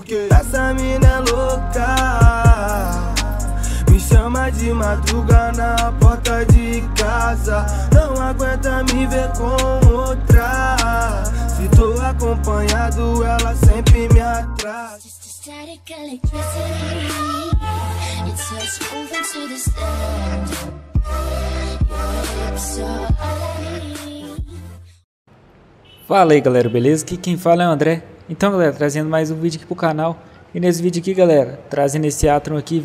porque essa mina é louca. Me chama de madruga na porta de casa, não aguenta me ver com outra. Se tô acompanhado, ela sempre me atrai. Static electricity, it's us moving to the stand. Your lips are all I need. Fala aí galera, beleza? Aqui quem fala é o André. Então galera, trazendo mais um vídeo aqui pro canal. E nesse vídeo aqui galera, trazendo esse Atron aqui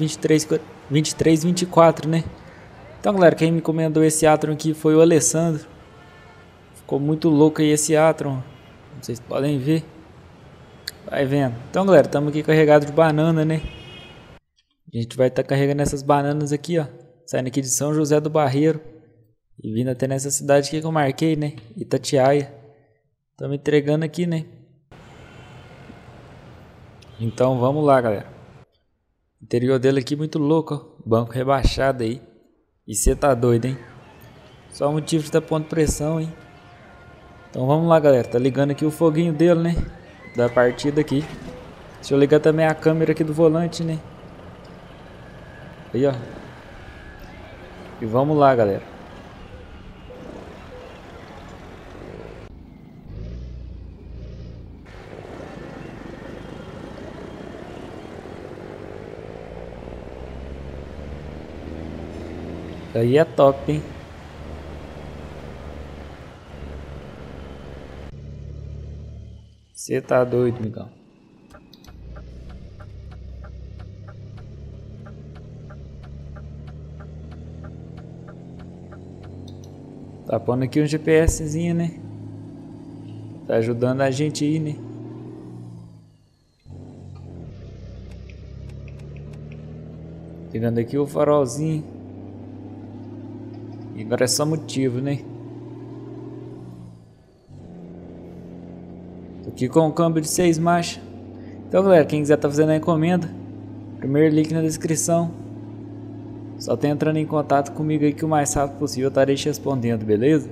2324, né? Então galera, quem me encomendou esse Atron aqui foi o Alessandro. Ficou muito louco aí esse Atron, vocês podem ver. Vai vendo. Então galera, estamos aqui carregado de banana, né? A gente vai estar carregando essas bananas aqui, ó. Saindo aqui de São José do Barreiro e vindo até nessa cidade aqui que eu marquei, né? Itatiaia. Estamos entregando aqui, né? Então vamos lá, galera. O interior dele aqui muito louco, ó. Banco rebaixado aí. E você tá doido, hein? Só o motivo de estar pondo pressão, hein? Então vamos lá, galera. Tá ligando aqui o foguinho dele, né? Da partida aqui. Deixa eu ligar também a câmera aqui do volante, né? Aí, ó. E vamos lá, galera. Aí é top, hein? Você tá doido, migão. Tá pondo aqui um GPSzinho, né? Tá ajudando a gente aí, né? Pegando aqui o farolzinho. E agora é só motivo, né? Tô aqui com um câmbio de 6 marchas. Então galera, quem quiser tá fazendo a encomenda, primeiro link na descrição. Só tá entrando em contato comigo aí que o mais rápido possível eu estarei te respondendo, beleza?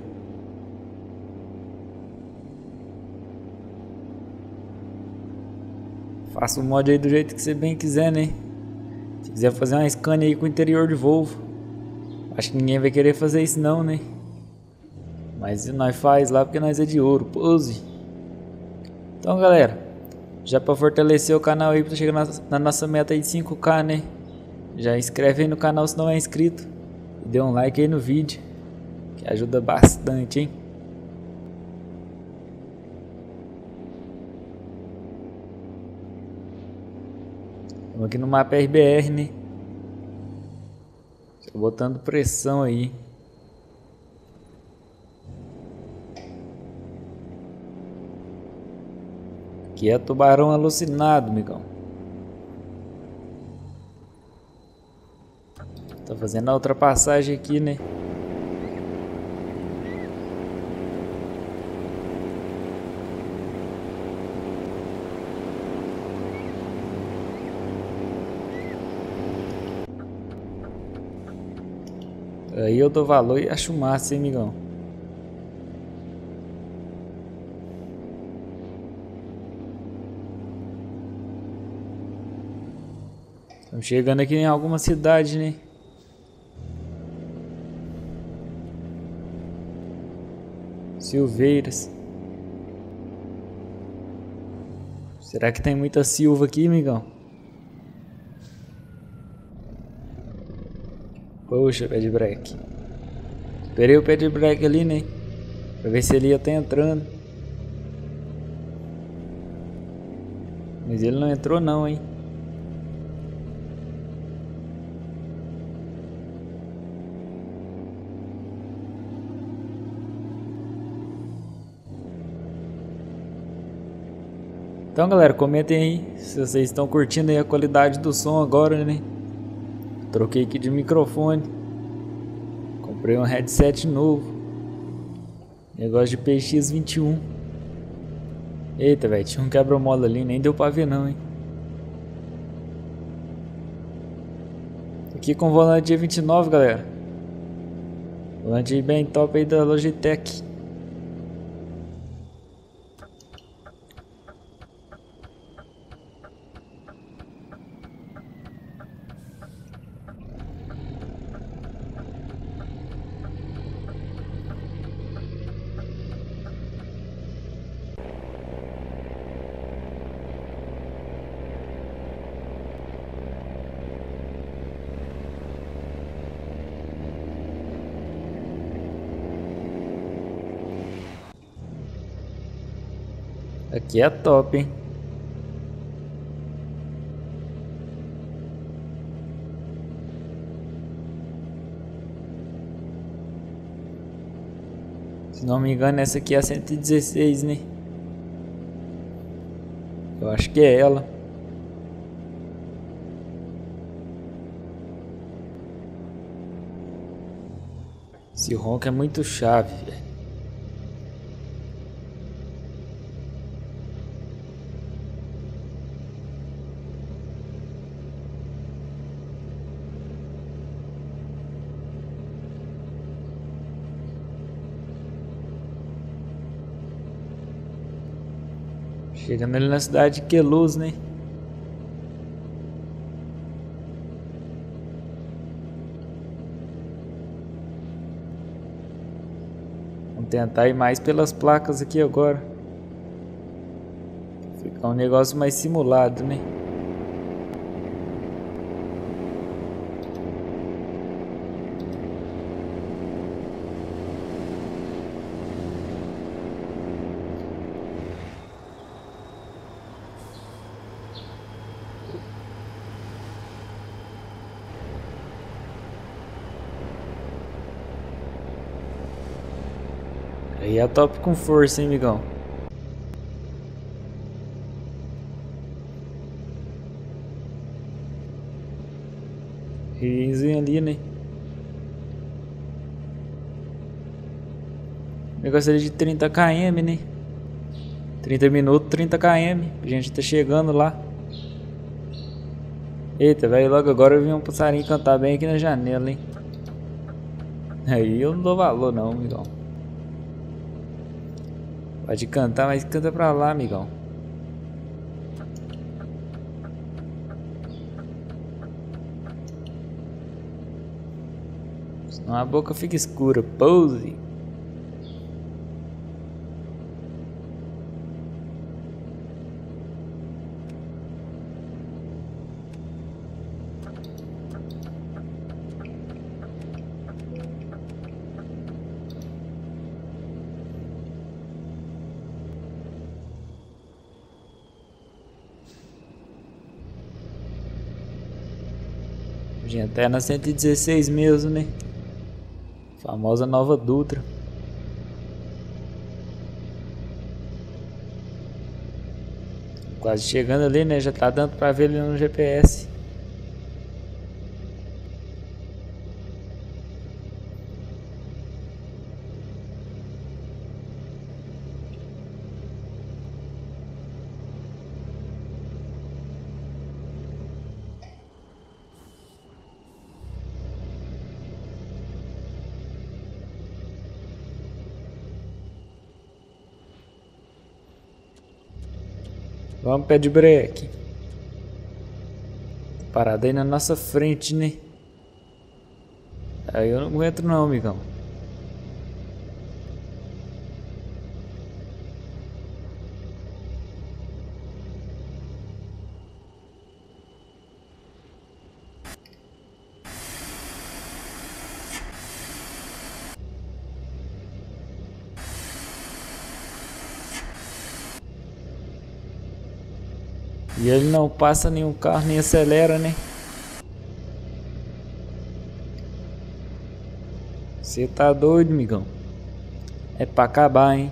Faça o mod aí do jeito que você bem quiser, né? Se quiser fazer uma scan aí com o interior de Volvo, acho que ninguém vai querer fazer isso não, né? Mas nós faz lá porque nós é de ouro, pose. Então galera, já para fortalecer o canal aí, para chegar na nossa meta aí de 5k, né? Já inscreve aí no canal se não é inscrito. E dê um like aí no vídeo, que ajuda bastante, hein? Estamos aqui no mapa RBR, né? Tô botando pressão aí. Aqui é tubarão alucinado, migão. Tô fazendo a ultrapassagem aqui, né? Aí eu dou valor e acho massa, hein, migão? Estamos chegando aqui em alguma cidade, né? Silveiras. Será que tem muita silva aqui, migão? Poxa, pé de breque. Esperei o pé de breque ali, né? Pra ver se ele ia estar entrando. Mas ele não entrou não, hein? Então galera, comentem aí se vocês estão curtindo aí a qualidade do som agora, né? Troquei aqui de microfone. Comprei um headset novo. Negócio de PX21. Eita, velho, tinha um quebra-mola ali, nem deu pra ver não, hein? Aqui com o volante E29, galera. Volante bem top aí da Logitech. Aqui é top, hein? Se não me engano, essa aqui é a 116, né? Eu acho que é ela. Esse ronco é muito chave, velho. Chegando ali na cidade de Queluz, né? Vamos tentar ir mais pelas placas aqui agora. Ficar um negócio mais simulado, né? Aí é top com força, hein, amigão? Riozinho ali, né? Negócio ali de 30 km, né? 30 minutos, 30 km. A gente tá chegando lá. Eita, velho, logo agora eu vi um passarinho cantar bem aqui na janela, hein? Aí eu não dou valor não, amigão. Pode cantar, mas canta pra lá, amigão. Senão a boca fica escura. Pose. Gente, até na 116 mesmo, né? Famosa Nova Dutra. Quase chegando ali, né? Já tá dando pra ver ali no GPS. Vamos, pé de breque. Parada aí na nossa frente, né? Aí eu não aguento não, amigão. E ele não passa nenhum carro, nem acelera, né? Você tá doido, amigão? É pra acabar, hein?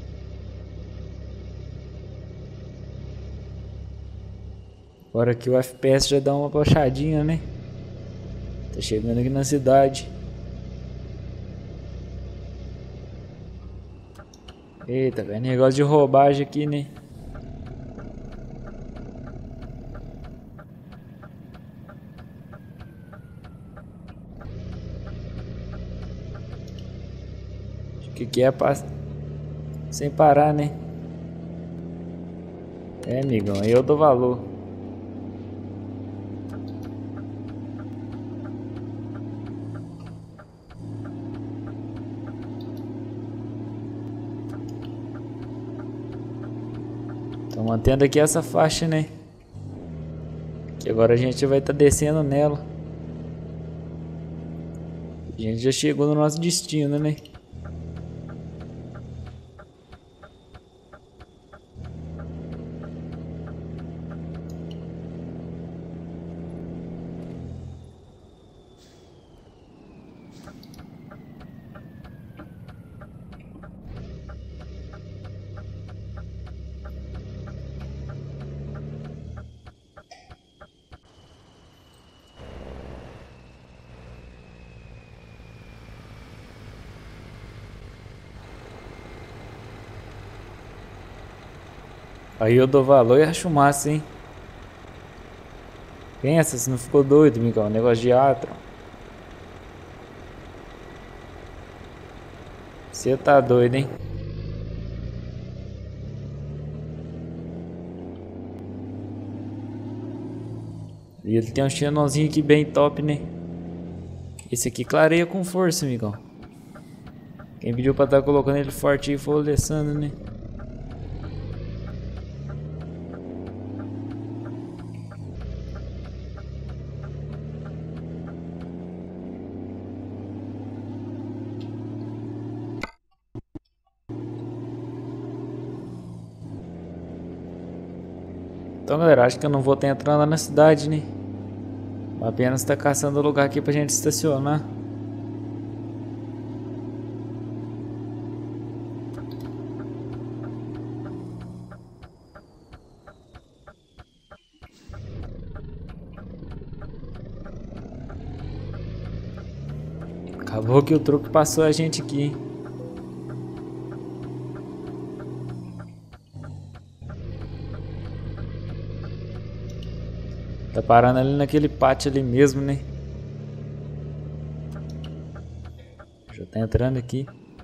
Agora que o FPS já dá uma baixadinha, né? Tá chegando aqui na cidade. Eita, velho, negócio de roubagem aqui, né? Que é sem parar, né? É, amigão, aí eu dou valor. Tô mantendo aqui essa faixa, né? Que agora a gente vai estar descendo nela. A gente já chegou no nosso destino, né? Aí eu dou valor e acho massa, hein? Pensa, se não ficou doido, Migão. Negócio de Atron. Você tá doido, hein? E ele tem um Xenonzinho aqui bem top, né? Esse aqui clareia com força, amigão. Quem pediu pra estar colocando ele forte aí foi o Alessandro, né? Então, galera, acho que eu não vou estar entrando lá na cidade, né? Apenas tá caçando lugar aqui pra gente estacionar. Acabou que o truque passou a gente aqui, hein? Tá parando ali naquele pátio ali mesmo, né? Já tá entrando aqui.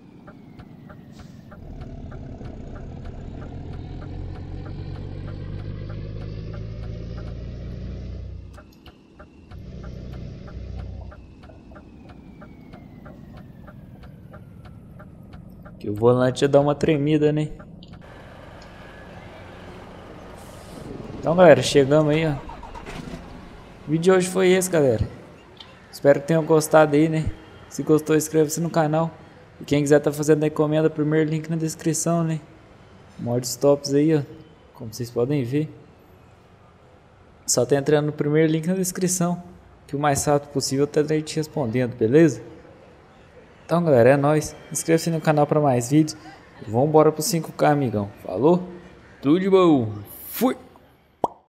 Que o volante ia dar uma tremida, né? Então, galera, chegamos aí, ó. O vídeo de hoje foi esse, galera. Espero que tenham gostado aí, né? Se gostou, inscreva-se no canal. E quem quiser tá fazendo a encomenda, primeiro link na descrição, né? Mods tops aí, ó. Como vocês podem ver. Só tá entrando no primeiro link na descrição. Que o mais rápido possível eu estarei te respondendo, beleza? Então, galera, é nóis. Inscreva-se no canal para mais vídeos. E vambora pro 5K, amigão. Falou? Tudo de bom. Fui!